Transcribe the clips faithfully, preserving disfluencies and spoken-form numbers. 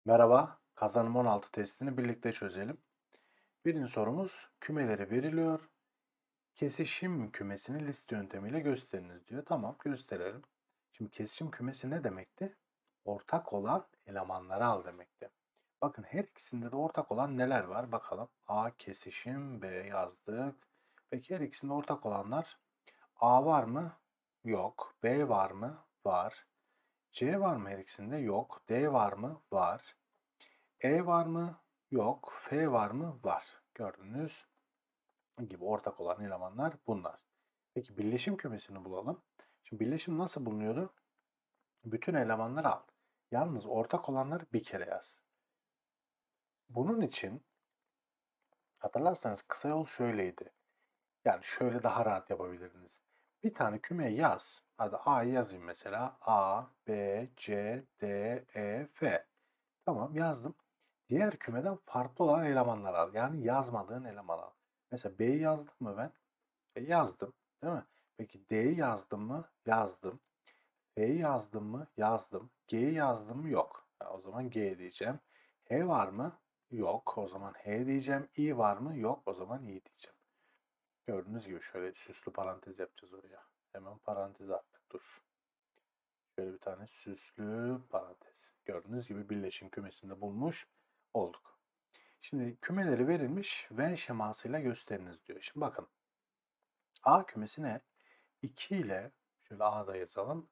Merhaba, kazanım on altı testini birlikte çözelim. Birinci sorumuz kümeleri veriliyor. Kesişim kümesini liste yöntemiyle gösteriniz diyor. Tamam, gösterelim. Şimdi kesişim kümesi ne demekti? Ortak olan elemanları al demekti. Bakın her ikisinde de ortak olan neler var bakalım. A kesişim B yazdık. Peki her ikisinde ortak olanlar A var mı? Yok. B var mı? Var. C var mı her ikisinde? Yok. D var mı? Var. E var mı? Yok. F var mı? Var. Gördüğünüz gibi ortak olan elemanlar bunlar. Peki birleşim kümesini bulalım. Şimdi birleşim nasıl bulunuyordu? Bütün elemanları al. Yalnız ortak olanları bir kere yaz. Bunun için hatırlarsanız kısa yol şöyleydi. Yani şöyle daha rahat yapabilirdiniz. Bir tane küme yaz. Hadi A'yı yazayım mesela. A, B, C, D, E, F. Tamam yazdım. Diğer kümeden farklı olan elemanlar al. Yani yazmadığın eleman al. Mesela B'yi yazdım mı ben? E yazdım. Değil mi? Peki D'yi yazdım mı? Yazdım. F'yi yazdım mı? Yazdım. G'yi yazdım mı? Yok. Ha, o zaman G diyeceğim. H var mı? Yok. O zaman H diyeceğim. I var mı? Yok. O zaman I diyeceğim. Gördüğünüz gibi şöyle süslü parantez yapacağız oraya. Hemen parantez attık. Dur. Şöyle bir tane süslü parantez. Gördüğünüz gibi birleşim kümesinde bulmuş olduk. Şimdi kümeleri verilmiş Venn şemasıyla gösteriniz diyor. Şimdi bakın. A kümesine iki ile şöyle A'da yazalım.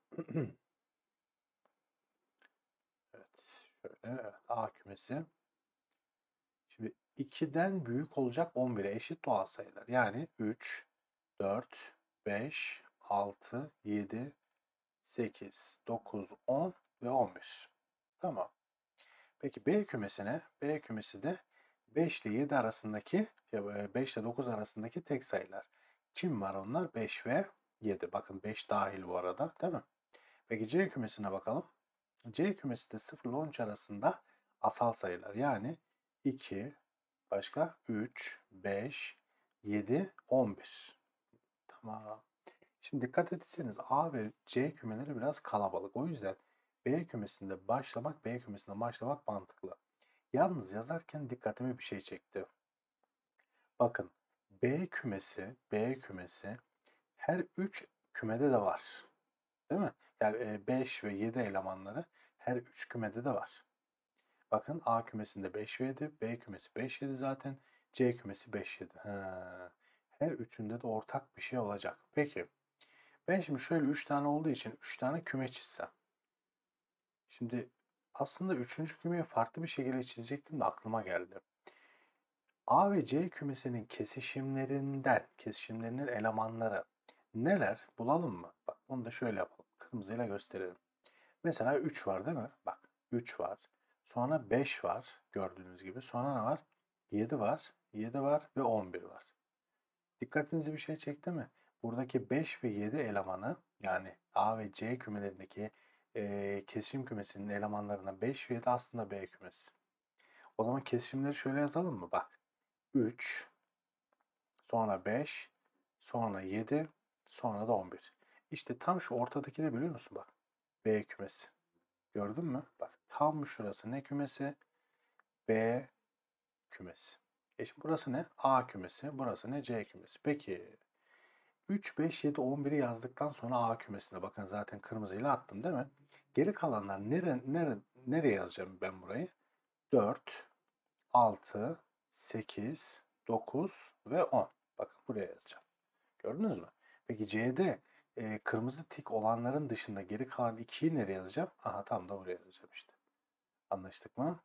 Evet. Şöyle evet, A kümesi. Şimdi ikiden büyük olacak on bire eşit doğal sayılar. Yani üç, dört, beş, altı, yedi, sekiz, dokuz, on ve on bir. Tamam. Peki B kümesine, B kümesi de beş ile yedi arasındaki, beş ile dokuz arasındaki tek sayılar. Kim var onlar? beş ve yedi. Bakın beş dahil bu arada, değil mi? Peki C kümesine bakalım. C kümesi de sıfır ile on üç arasında asal sayılar. Yani iki, başka üç, beş, yedi, on bir. Tamam. Şimdi dikkat etseniz A ve C kümeleri biraz kalabalık. O yüzden B kümesinde başlamak, B kümesinde başlamak mantıklı. Yalnız yazarken dikkatimi bir şey çekti. Bakın B kümesi, B kümesi her üç kümede de var. Değil mi? Yani beş ve yedi elemanları her üç kümede de var. Bakın A kümesinde beş ve yedi, B kümesi beş, yedi zaten, C kümesi beş, yedi. Ha. Her üçünde de ortak bir şey olacak. Peki ben şimdi şöyle üç tane olduğu için üç tane küme çizsem. Şimdi aslında üçüncü kümeyi farklı bir şekilde çizecektim de aklıma geldi. A ve C kümesinin kesişimlerinden, kesişimlerinin elemanları neler bulalım mı? Bak bunu da şöyle yapalım. Kırmızıyla gösterelim. Mesela üç var değil mi? Bak üç var. Sonra beş var gördüğünüz gibi. Sonra ne var? yedi var. yedi var ve on bir var. Dikkatinizi bir şey çekti mi? Buradaki beş ve yedi elemanı yani A ve C kümelerindeki e, kesişim kümesinin elemanlarından beş ve yedi aslında B kümesi. O zaman kesişimleri şöyle yazalım mı? Bak üç, sonra beş, sonra yedi, sonra da on bir. İşte tam şu ortadaki ne biliyor musun? Bak B kümesi. Gördün mü? Bak tam şurası ne kümesi? B kümesi. E şimdi burası ne? A kümesi. Burası ne? C kümesi. Peki üç, beş, yedi, on biri yazdıktan sonra A kümesine bakın zaten kırmızıyla attım değil mi? Geri kalanlar nere, nere, nereye yazacağım ben burayı? dört, altı, sekiz, dokuz ve on. Bakın buraya yazacağım. Gördünüz mü? Peki C'de e, kırmızı tik olanların dışında geri kalan ikiyi nereye yazacağım? Aha tam da buraya yazacağım işte. Anlaştık mı?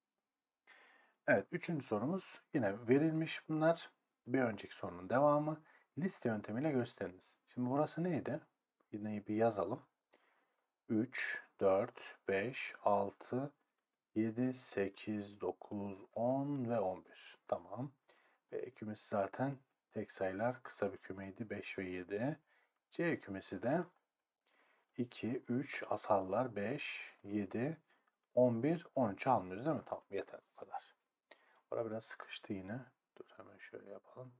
Evet, üçüncü sorumuz yine verilmiş bunlar. Bir önceki sorunun devamı. Liste yöntemiyle gösteriniz. Şimdi burası neydi? Yine bir yazalım. üç, dört, beş, altı, yedi, sekiz, dokuz, on ve on bir. Tamam. B kümesi zaten tek sayılar kısa bir kümeydi. beş ve yedi. C kümesi de iki, üç, asallar beş, yedi, on bir, on üç almıyoruz değil mi? Tamam yeter bu kadar. Bura biraz sıkıştı yine. Dur hemen şöyle yapalım.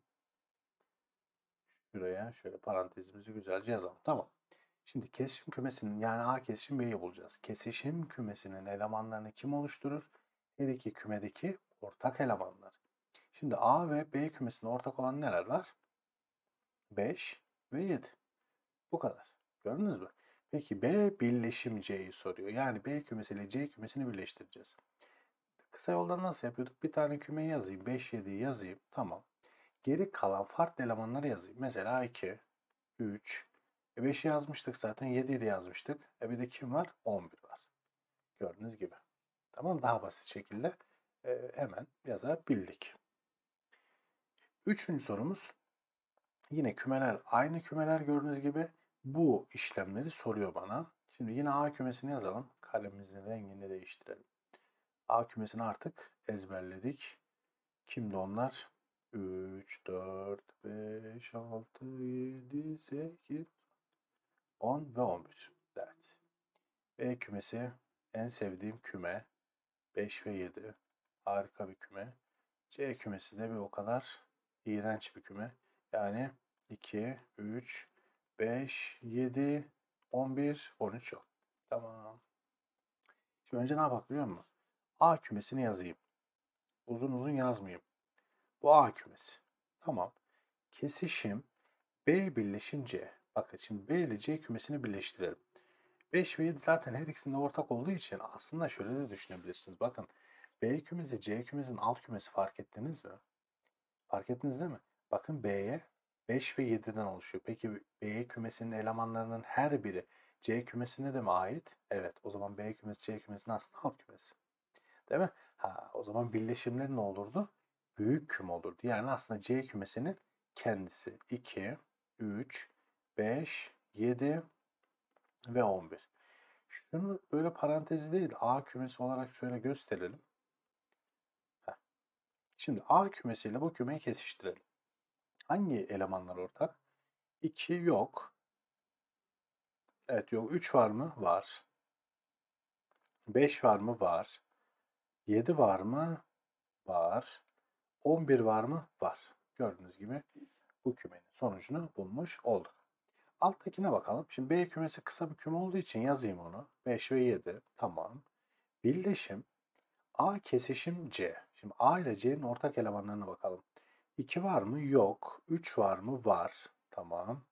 Şuraya şöyle parantezimizi güzelce yazalım. Tamam. Şimdi kesişim kümesinin yani A kesişim B'yi bulacağız. Kesişim kümesinin elemanlarını kim oluşturur? her iki kümedeki ortak elemanlar. Şimdi A ve B kümesinde ortak olan neler var? beş ve yedi. Bu kadar. Gördünüz mü? Peki B birleşim C'yi soruyor. Yani B kümesiyle C kümesini birleştireceğiz. Kısa yoldan nasıl yapıyorduk? Bir tane kümeyi yazayım. beş, yediyi yazayım. Tamam. Geri kalan farklı elemanları yazayım. Mesela iki, üç. E beşi yazmıştık zaten. yediyi de yazmıştık. E bir de kim var? on bir var. Gördüğünüz gibi. Tamam, daha basit şekilde e, hemen yazabildik. Üçüncü sorumuz. Yine kümeler aynı kümeler gördüğünüz gibi bu işlemleri soruyor bana. Şimdi yine A kümesini yazalım. Kalemimizin rengini değiştirelim. A kümesini artık ezberledik. Kimdi onlar? üç, dört, beş, altı, yedi, sekiz, on ve on bir. Evet. B kümesi en sevdiğim küme. beş ve yedi. Harika bir küme. C kümesi de bir o kadar iğrenç bir küme. Yani iki, üç, beş, yedi, on bir, on üç yok. Tamam. Şimdi önce ne yapak biliyor musun? A kümesini yazayım. Uzun uzun yazmayayım. Bu A kümesi. Tamam. Kesişim B birleşim C. Bakın şimdi B ile C kümesini birleştirelim. beş ve yedi zaten her ikisinde ortak olduğu için aslında şöyle de düşünebilirsiniz. Bakın B kümesi C kümesinin alt kümesi fark ettiniz mi? Fark ettiniz değil mi? Bakın B'ye beş ve yediden oluşuyor. Peki B kümesinin elemanlarının her biri C kümesine de mi ait? Evet. O zaman B kümesi C kümesinin aslında alt kümesi. Değil mi? Ha, o zaman birleşimleri ne olurdu? Büyük küme olurdu. Yani aslında C kümesinin kendisi. iki, üç, beş, yedi ve on bir. Şunu böyle parantezi değil A kümesi olarak şöyle gösterelim. Heh. Şimdi A kümesiyle bu kümeyi kesiştirelim. Hangi elemanlar ortak? iki yok. Evet yok. üç var mı? Var. beş var mı? Var. yedi var mı? Var. on bir var mı? Var. Gördüğünüz gibi bu kümenin sonucunu bulmuş olduk. Alttakine bakalım. Şimdi B kümesi kısa bir küme olduğu için yazayım onu. beş ve yedi. Tamam. Birleşim A kesişim C. Şimdi A ile C'nin ortak elemanlarına bakalım. iki var mı? Yok. üç var mı? Var. Tamam.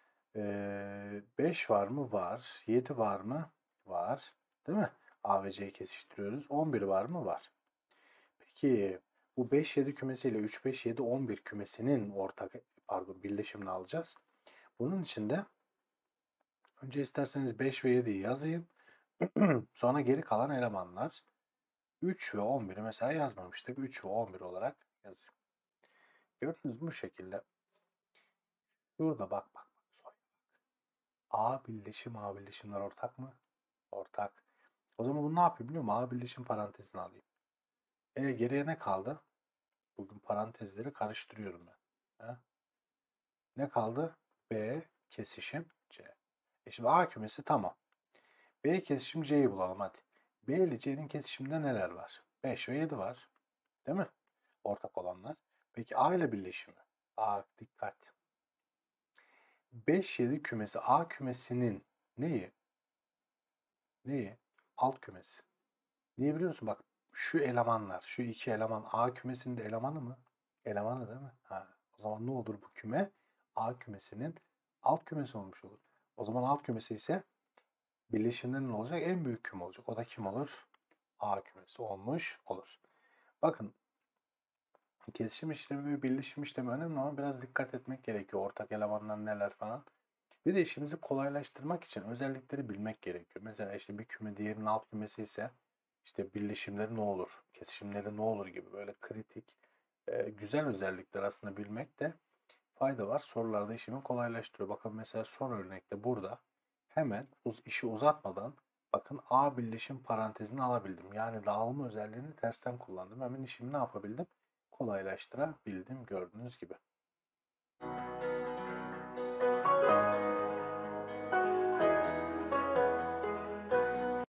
Ee, beş var mı? Var. yedi var mı? Var. Değil mi? A ve C'yi kesiştiriyoruz. on bir var mı? Var. Peki bu beş yedi kümesiyle üç beş yedi on bir kümesinin ortak pardon birleşimini alacağız. Bunun için de önce isterseniz beş ve yediyi yazayım. Sonra geri kalan elemanlar üç ve on biri mesela yazmamıştık. üç ve on bir olarak yazayım. Gördünüz mü bu şekilde? Şurada bak bak. bak. A birleşim A birleşimler ortak mı? Ortak. O zaman bunu ne yapayım biliyor musun? A birleşim parantezine alayım. E geriye ne kaldı? Bugün parantezleri karıştırıyorum ben. He? Ne kaldı? B kesişim C. E şimdi A kümesi tamam. B kesişim C'yi bulalım hadi. B ile C'nin kesişiminde neler var? beş ve yedi var. Değil mi? Ortak olanlar. Peki A ile birleşimi. A dikkat. beş yedi kümesi A kümesinin neyi? Neyi? Alt kümesi. Niye biliyor musun? Bak şu elemanlar, şu iki eleman A kümesinin de elemanı mı? Elemanı değil mi? Ha, o zaman ne olur bu küme? A kümesinin alt kümesi olmuş olur. O zaman alt kümesi ise birleşimden ne olacak? En büyük küme olacak. O da kim olur? A kümesi olmuş olur. Bakın kesişim işlemi ve birleşim işlemi önemli ama biraz dikkat etmek gerekiyor. Ortak elemanlar neler falan. Bir de işimizi kolaylaştırmak için özellikleri bilmek gerekiyor. Mesela işte bir küme diğerinin alt kümesi ise işte birleşimleri ne olur, kesişimleri ne olur gibi böyle kritik, e, güzel özellikler aslında bilmek de fayda var. Sorularda işimi kolaylaştırıyor. Bakın mesela son örnekte burada hemen uz işi uzatmadan bakın A birleşim parantezini alabildim. Yani dağılma özelliğini tersten kullandım. Hemen işimi ne yapabildim? Kolaylaştırabildim gördüğünüz gibi.